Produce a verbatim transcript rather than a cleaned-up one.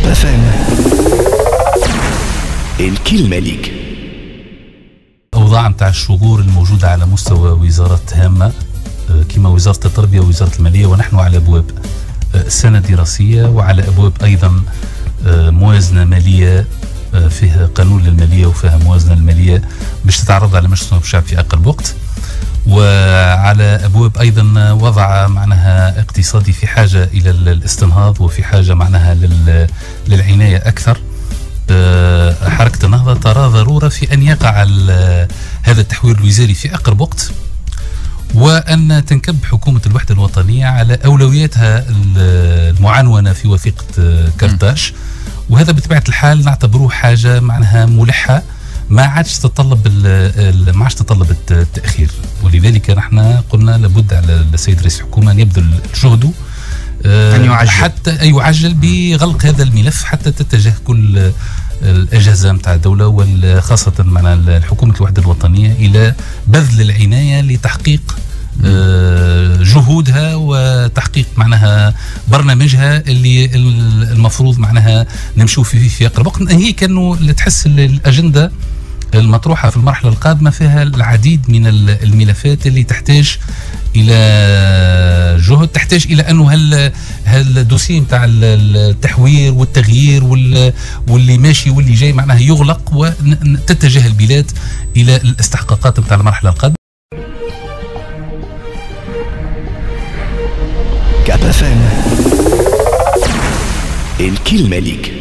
فام. الكلمة ليك. أوضاع متاع الشغور الموجودة على مستوى وزارات هامة كما وزارة التربية ووزارة المالية، ونحن على أبواب السنة الدراسية وعلى أبواب أيضا موازنة مالية فيها قانون للمالية وفيها موازنة المالية باش تتعرض على مجلس النواب الشعب في أقرب وقت، وعلى أبواب أيضا وضع معناها اقتصادي في حاجة إلى الاستنهاض وفي حاجة معناها للعناية أكثر. حركة النهضة ترى ضرورة في أن يقع هذا التحوير الوزاري في أقرب وقت، وأن تنكب حكومة الوحدة الوطنية على أولوياتها المعنونة في وثيقة كرتاش، وهذا بطبيعة الحال نعتبروه حاجة معناها ملحة ما عادش تتطلب ما عادش تتطلب التأخير، ولذلك نحن قلنا لابد على السيد رئيس الحكومة أن يبذل جهده أن يعجل حتى يعجل بغلق هذا الملف حتى تتجه كل الأجهزة متاع الدولة وخاصة مع الحكومة الوحدة الوطنية إلى بذل العناية لتحقيق جهودها وتحقيق معناها برنامجها اللي المفروض معناها نمشوا فيه في أقرب وقت. هي كانوا تحس الأجندة المطروحة في المرحلة القادمة فيها العديد من الملفات اللي تحتاج إلى جهد، تحتاج إلى أنه هال هالدوسي نتاع التحوير والتغيير واللي ماشي واللي جاي معناها يغلق وتتجه البلاد إلى الاستحقاقات نتاع المرحلة القادمة. كاب اف ام. الكلمة ليك.